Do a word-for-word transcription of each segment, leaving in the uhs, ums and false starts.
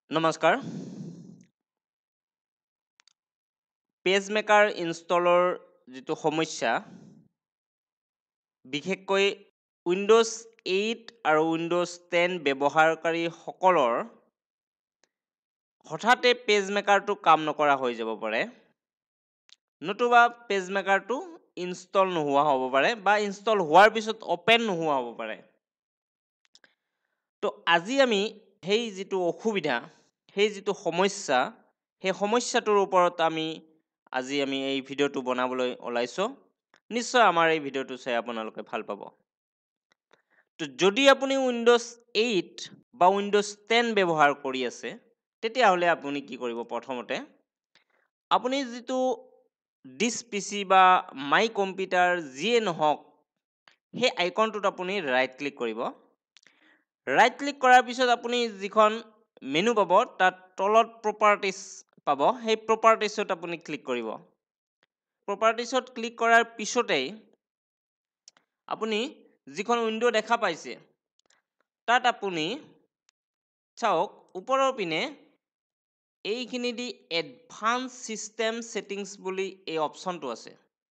নমস্কাৰ পেজমেকাৰ ইনষ্টলৰ যিটো সমস্যা বিশেষকৈ উইণ্ডোজ এইট আৰু উইণ্ডোজ টেন ব্যৱহাৰকাৰীসকলৰ হঠাতে পেজমেকাৰটো কাম নকৰা হৈ যাব পাৰে নতুবা পেজমেকাৰটো ইনষ্টল নোহোৱা হ'ব পাৰে বা ইনষ্টল হোৱাৰ পিছত অপেন নোহোৱা হ'ব পাৰে তো আজি আমি সেই যিটো অসুবিধা সেই যিটো সমস্যা সেই সমস্যাটোৰ ওপৰত আমি আজি আমি এই ভিডিঅ'টো বনাবলৈ ওলাইছো নিশ্চয় আমাৰ এই ভিডিঅ'টো চাই আপোনালোকে ভাল পাব তো যদি আপুনি উইণ্ডোজ এইট বা উইণ্ডোজ টেন ব্যৱহাৰ কৰি আছে তেতিয়াহ'লে আপুনি কি কৰিব প্ৰথমতে আপুনি যিটো ডিছ পিচি বা মাই কম্পিউটাৰ যিয়ে নহওক সেই আইকনটোত আপুনি ৰাইট ক্লিক কৰিব ৰাইট ক্লিক কৰাৰ পিছত আপুনি যিখন মেনু পাব তাত তলত প্ৰপাৰ্টিজ পাব সেই প্ৰপাৰ্টিজত আপুনি ক্লিক কৰিব প্ৰপাৰ্টিজত ক্লিক কৰাৰ পিছতেই আপুনি যিখন উইণ্ডো দেখা পাইছে তাত আপুনি চাওক ওপৰৰ পিনে এইখিনি দি এডভান্স সিস্টেম সেটিংস বুলি এই অপচনটো আছে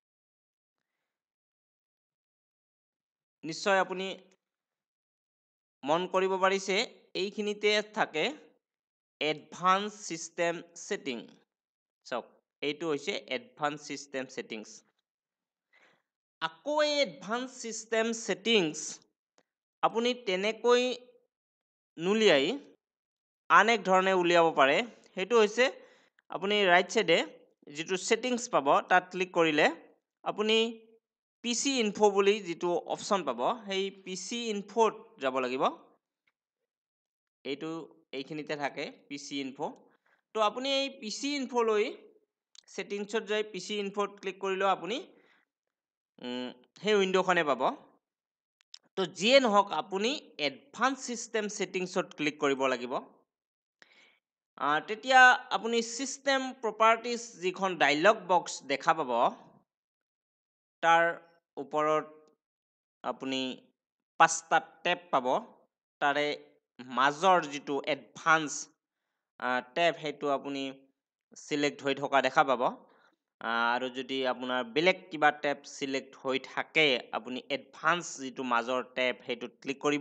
নিশ্চয় আপুনি মন কৰিব পাৰিছে এইখিনিতে থাকে এডভান্স সিস্টেম সেটিং চাওক এইটো হৈছে এডভান্স সিস্টেম সেটিংস আকৌ এই এডভান্স সিস্টেম সেটিংস আপুনি তেনেকৈ নুলিয়াই আন এক ধৰণে উলিয়াব পাৰে সেইটো হৈছে আপুনি ৰাইট সাইডে যিটো সেটিংস পাব তাত ক্লিক কৰিলে আপুনি পিসি ইনফো বুলি যিটো অপচন পাব সেই পিসি ইনফোত যাব লাগিব এইটো এইখিনিতে থাকে পিসি ইনফো তো আপুনি এই পিসি ইনফো লৈ সেটিংসত যাই পিসি ইনফোত ক্লিক কৰিলে আপুনি সেই উইন্ডোখনে পাব তো যিয়ে নহওক আপুনি এডভান্স সিস্টেম সেটিংসত ক্লিক কৰিব লাগিব তেতিয়া আপুনি সিস্টেম প্ৰপাৰ্টিজ যিখন ডায়লগ বক্স দেখা পাব তাৰ ওপৰত আপুনি পাঁচটা টেব পাব তাৰে মাজৰ যিটো এডভান্স টেব সেইটো আপুনি সিলেক্ট হৈ থকা দেখা পাব আৰু যদি আপোনাৰ বেলেগ কিবা টেব সিলেক্ট হৈ থাকে আপুনি এডভান্স যিটো মাজৰ টেব সেইটো ক্লিক কৰিব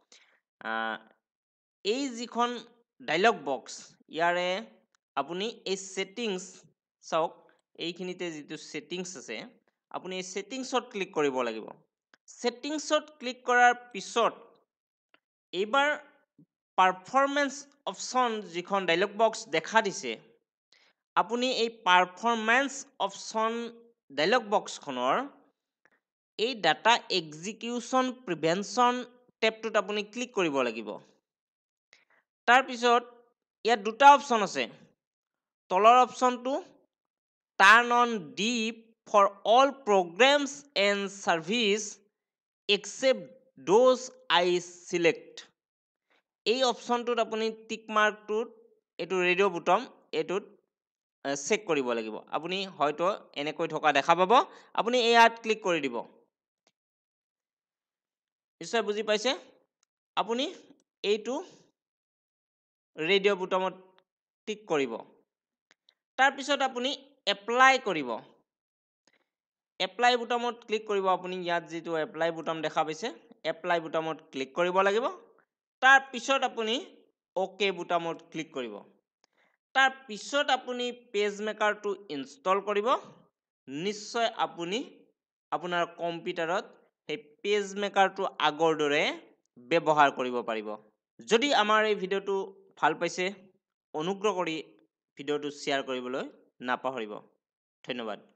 এই যিখন ডায়লগ বক্স ইয়াৰে আপুনি এই সেটিংস চাওক এইখিনিতে যিটো সেটিংস আছে আপুনি এই সেটিংসত ক্লিক কৰিব লাগিব সেটিংসত ক্লিক কৰাৰ পিছত এইবাৰ পারফরমেন্স অপশন যিখন ডায়লগ বক্স দেখা দিছে আপুনি এই পারফরমেন্স অপশন ডায়লগ বক্সখনৰ এই ডাটা এক্সিকিউশন প্ৰিভেনশন টেবটোত আপুনি ক্লিক কৰিব লাগিব তাৰ পিছত ইয়াত দুটা অপশন আছে তলৰ অপশনটো turn on DEP for all programs and service except those I select এই অপশনটোত আপুনি টিক মাৰ্কটোত এইটো ৰেডিঅ' বুটম এইটোত চেক কৰিব লাগিব আপুনি হয়তো এনেকৈ থকা দেখা পাব আপুনি ইয়াত ক্লিক কৰি দিব নিশ্চয় বুজি পাইছে আপুনি এইটো ৰেডিঅ' বুটমত টিক কৰিব তাৰ পিছত আপুনি এপ্লাই কৰিব এপ্লাই বুটমত ক্লিক কৰিব আপুনি ইয়াত যিটো এপ্লাই বুটম দেখা পাইছে এপ্লাই বুটমত ক্লিক কৰিব লাগিব তাৰ পিছত আপুনি ওকে বুটামত ক্লিক কৰিব তাৰ পিছত আপুনি পেজমেকাৰটো ইনষ্টল কৰিব নিশ্চয় আপুনি আপোনাৰ কম্পিউটাৰত এই পেজমেকাৰটো আগৰ দৰে ব্যৱহাৰ কৰিব পাৰিব যদি আমাৰ এই ভিডিঅ'টো ভাল পাইছে অনুগ্ৰহ কৰি ভিডিঅ'টো শ্বেয়াৰ কৰিবলৈ নাপাহৰিব ধন্যবাদ